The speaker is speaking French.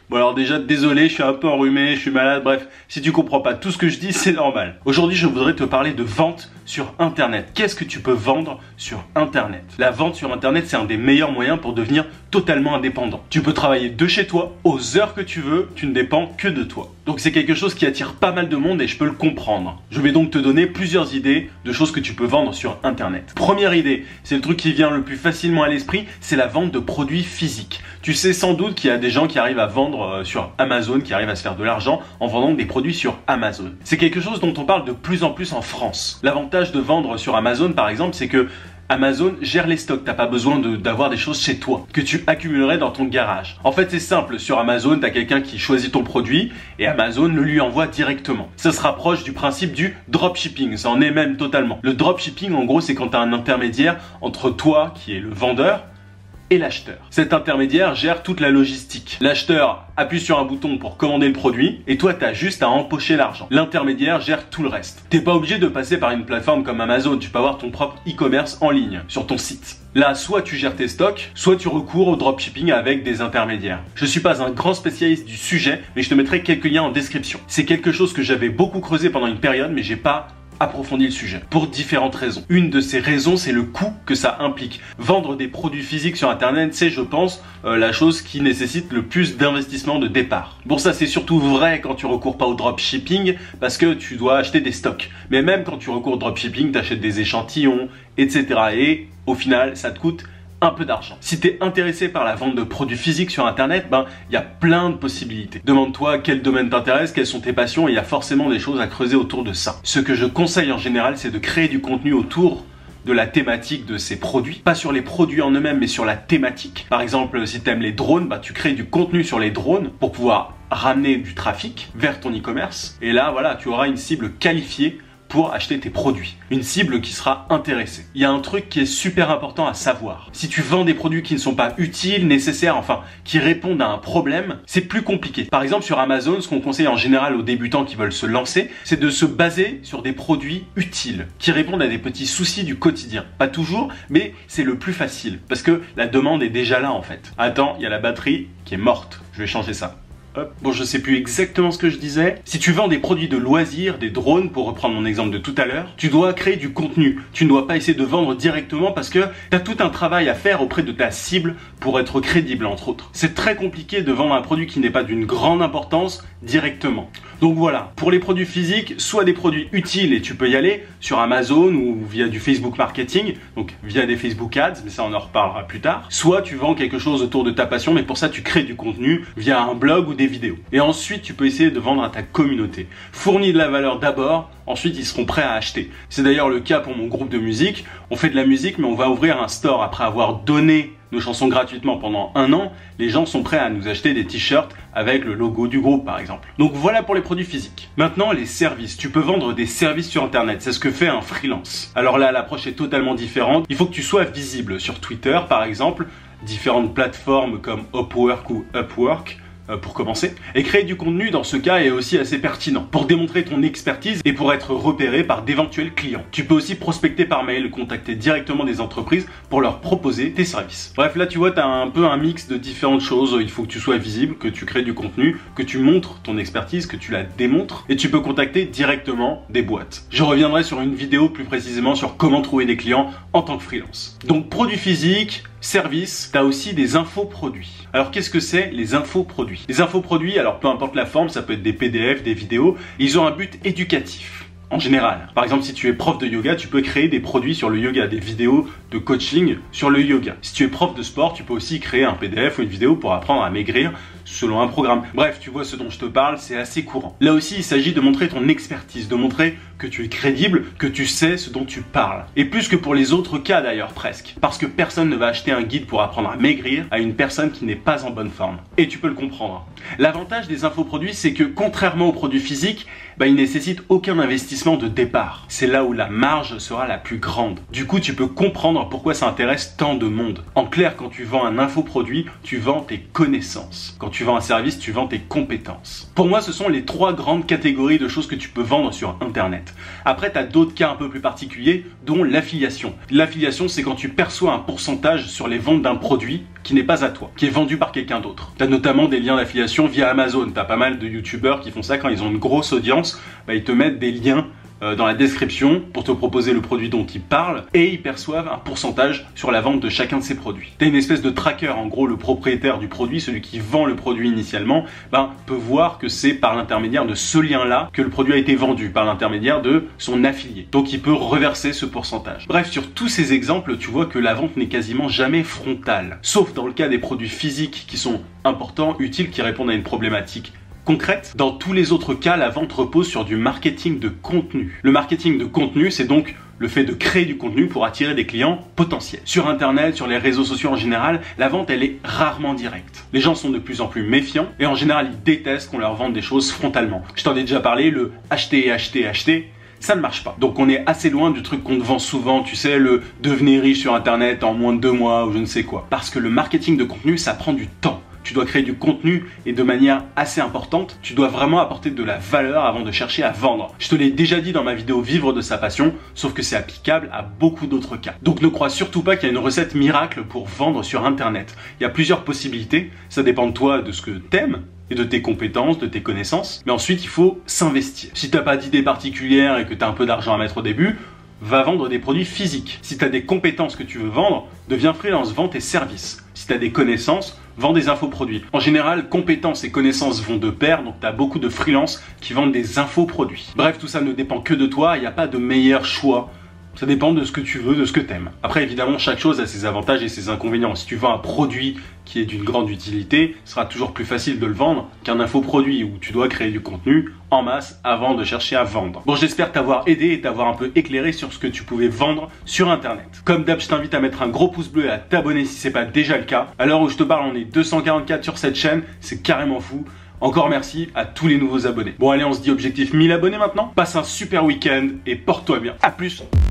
Bon alors déjà, désolé, je suis un peu enrhumé, je suis malade, bref, si tu comprends pas tout ce que je dis, c'est normal. Aujourd'hui, je voudrais te parler de vente sur Internet. Qu'est-ce que tu peux vendre sur Internet? La vente sur Internet, c'est un des meilleurs moyens pour devenir totalement indépendant. Tu peux travailler de chez toi, aux heures que tu veux, tu ne dépends que de toi. Donc c'est quelque chose qui attire pas mal de monde et je peux le comprendre. Je vais donc te donner plusieurs idées de choses que tu peux vendre sur Internet. Première idée, c'est le truc qui vient le plus facilement à l'esprit, c'est la vente de produits physiques. Tu sais sans doute qu'il y a des gens qui arrivent à vendre sur Amazon, qui arrivent à se faire de l'argent en vendant des produits sur Amazon. C'est quelque chose dont on parle de plus en plus en France. L'avantage de vendre sur Amazon par exemple, c'est que Amazon gère les stocks, t'as pas besoin d'avoir des choses chez toi, que tu accumulerais dans ton garage. En fait c'est simple, sur Amazon t'as quelqu'un qui choisit ton produit et Amazon le lui envoie directement. Ça se rapproche du principe du dropshipping, ça en est même totalement. Le dropshipping en gros c'est quand t'as un intermédiaire entre toi qui est le vendeur et l'acheteur. Cet intermédiaire gère toute la logistique. L'acheteur appuie sur un bouton pour commander le produit et toi t'as juste à empocher l'argent. L'intermédiaire gère tout le reste. T'es pas obligé de passer par une plateforme comme Amazon, tu peux avoir ton propre e-commerce en ligne sur ton site. Là, soit tu gères tes stocks, soit tu recours au dropshipping avec des intermédiaires. Je suis pas un grand spécialiste du sujet, mais je te mettrai quelques liens en description. C'est quelque chose que j'avais beaucoup creusé pendant une période, mais j'ai pas approfondir le sujet pour différentes raisons. Une de ces raisons, c'est le coût que ça implique. Vendre des produits physiques sur Internet, c'est, je pense, la chose qui nécessite le plus d'investissement de départ. Bon, ça, c'est surtout vrai quand tu recours pas au dropshipping parce que tu dois acheter des stocks. Mais même quand tu recours au dropshipping, tu achètes des échantillons, etc. Et au final, ça te coûte un peu d'argent. Si tu es intéressé par la vente de produits physiques sur Internet, il y a plein de possibilités. Demande-toi quel domaine t'intéresse, quelles sont tes passions, et il y a forcément des choses à creuser autour de ça. Ce que je conseille en général, c'est de créer du contenu autour de la thématique de ces produits. Pas sur les produits en eux-mêmes, mais sur la thématique. Par exemple, si tu aimes les drones, tu crées du contenu sur les drones pour pouvoir ramener du trafic vers ton e-commerce. Et là, voilà, tu auras une cible qualifiée pour acheter tes produits. Une cible qui sera intéressée. Il y a un truc qui est super important à savoir. Si tu vends des produits qui ne sont pas utiles, nécessaires, enfin, qui répondent à un problème, c'est plus compliqué. Par exemple, sur Amazon, ce qu'on conseille en général aux débutants qui veulent se lancer, c'est de se baser sur des produits utiles, qui répondent à des petits soucis du quotidien. Pas toujours, mais c'est le plus facile, parce que la demande est déjà là en fait. Attends, il y a la batterie qui est morte. Je vais changer ça. Hop. Bon, je sais plus exactement ce que je disais. Si tu vends des produits de loisirs, des drones, pour reprendre mon exemple de tout à l'heure, tu dois créer du contenu. Tu ne dois pas essayer de vendre directement parce que tu as tout un travail à faire auprès de ta cible pour être crédible, entre autres. C'est très compliqué de vendre un produit qui n'est pas d'une grande importance directement. Donc voilà, pour les produits physiques, soit des produits utiles et tu peux y aller sur Amazon ou via du Facebook marketing, donc via des Facebook ads, mais ça on en reparlera plus tard. Soit tu vends quelque chose autour de ta passion, mais pour ça tu crées du contenu via un blog ou des vidéos. Et ensuite tu peux essayer de vendre à ta communauté. Fournis de la valeur d'abord, ensuite ils seront prêts à acheter. C'est d'ailleurs le cas pour mon groupe de musique. On fait de la musique, mais on va ouvrir un store après avoir donné nos chansons gratuitement pendant 1 an. Les gens sont prêts à nous acheter des t-shirts avec le logo du groupe par exemple. Donc voilà pour les produits physiques. Maintenant les services. Tu peux vendre des services sur Internet. C'est ce que fait un freelance. Alors là l'approche est totalement différente. Il faut que tu sois visible sur Twitter par exemple, différentes plateformes comme Upwork ou Upwork. Pour commencer, et créer du contenu dans ce cas est aussi assez pertinent pour démontrer ton expertise et pour être repéré par d'éventuels clients. Tu peux aussi prospecter par mail, contacter directement des entreprises pour leur proposer tes services. Bref, là tu vois, tu as un peu un mix de différentes choses. Il faut que tu sois visible, que tu crées du contenu, que tu montres ton expertise, que tu la démontres, et tu peux contacter directement des boîtes. Je reviendrai sur une vidéo plus précisément sur comment trouver des clients en tant que freelance. Donc produits physiques, service, tu as aussi des infoproduits. Alors qu'est-ce que c'est les infoproduits? Les infoproduits, alors peu importe la forme, ça peut être des PDF, des vidéos, ils ont un but éducatif. En général. Par exemple, si tu es prof de yoga, tu peux créer des produits sur le yoga, des vidéos de coaching sur le yoga. Si tu es prof de sport, tu peux aussi créer un PDF ou une vidéo pour apprendre à maigrir selon un programme. Bref, tu vois ce dont je te parle, c'est assez courant. Là aussi, il s'agit de montrer ton expertise, de montrer que tu es crédible, que tu sais ce dont tu parles. Et plus que pour les autres cas d'ailleurs, presque. Parce que personne ne va acheter un guide pour apprendre à maigrir à une personne qui n'est pas en bonne forme. Et tu peux le comprendre. L'avantage des infoproduits, c'est que contrairement aux produits physiques, ils nécessitent aucun investissement de départ. C'est là où la marge sera la plus grande. Du coup, tu peux comprendre pourquoi ça intéresse tant de monde. En clair, quand tu vends un infoproduit, tu vends tes connaissances. Quand tu tu vends un service, tu vends tes compétences. Pour moi, ce sont les 3 grandes catégories de choses que tu peux vendre sur Internet. Après, tu as d'autres cas un peu plus particuliers, dont l'affiliation. L'affiliation, c'est quand tu perçois un pourcentage sur les ventes d'un produit qui n'est pas à toi, qui est vendu par quelqu'un d'autre. Tu as notamment des liens d'affiliation via Amazon. Tu as pas mal de youtubeurs qui font ça quand ils ont une grosse audience, ils te mettent des liens dans la description pour te proposer le produit dont ils parlent et ils perçoivent un pourcentage sur la vente de chacun de ces produits. Tu as une espèce de tracker, en gros le propriétaire du produit, celui qui vend le produit initialement, peut voir que c'est par l'intermédiaire de ce lien-là que le produit a été vendu, par l'intermédiaire de son affilié. Donc il peut reverser ce pourcentage. Bref, sur tous ces exemples, tu vois que la vente n'est quasiment jamais frontale, sauf dans le cas des produits physiques qui sont importants, utiles, qui répondent à une problématique concrète. Dans tous les autres cas, la vente repose sur du marketing de contenu. Le marketing de contenu, c'est donc le fait de créer du contenu pour attirer des clients potentiels. Sur Internet, sur les réseaux sociaux en général, la vente, elle est rarement directe. Les gens sont de plus en plus méfiants et en général, ils détestent qu'on leur vende des choses frontalement. Je t'en ai déjà parlé, le acheter, acheter, acheter, ça ne marche pas. Donc on est assez loin du truc qu'on te vend souvent, tu sais, le devenez riche sur Internet en moins de 2 mois ou je ne sais quoi. Parce que le marketing de contenu, ça prend du temps. Tu dois créer du contenu et de manière assez importante, tu dois vraiment apporter de la valeur avant de chercher à vendre. Je te l'ai déjà dit dans ma vidéo Vivre de sa passion, sauf que c'est applicable à beaucoup d'autres cas. Donc ne crois surtout pas qu'il y a une recette miracle pour vendre sur Internet. Il y a plusieurs possibilités, ça dépend de toi, de ce que t'aimes et de tes compétences, de tes connaissances. Mais ensuite, il faut s'investir. Si t'as pas d'idée particulière et que tu as un peu d'argent à mettre au début, va vendre des produits physiques. Si tu as des compétences que tu veux vendre, deviens freelance, vends tes services. Si tu as des connaissances, vends des infoproduits. En général, compétences et connaissances vont de pair, donc tu as beaucoup de freelance qui vendent des infoproduits. Bref, tout ça ne dépend que de toi, il n'y a pas de meilleur choix. Ça dépend de ce que tu veux, de ce que tu aimes. Après, évidemment, chaque chose a ses avantages et ses inconvénients. Si tu vends un produit qui est d'une grande utilité, ce sera toujours plus facile de le vendre qu'un infoproduit où tu dois créer du contenu en masse avant de chercher à vendre. Bon, j'espère t'avoir aidé et t'avoir un peu éclairé sur ce que tu pouvais vendre sur Internet. Comme d'hab, je t'invite à mettre un gros pouce bleu et à t'abonner si c'est pas déjà le cas. À l'heure où je te parle, on est 244 sur cette chaîne, c'est carrément fou. Encore merci à tous les nouveaux abonnés. Bon allez, on se dit objectif 1000 abonnés maintenant. Passe un super week-end et porte-toi bien. À plus.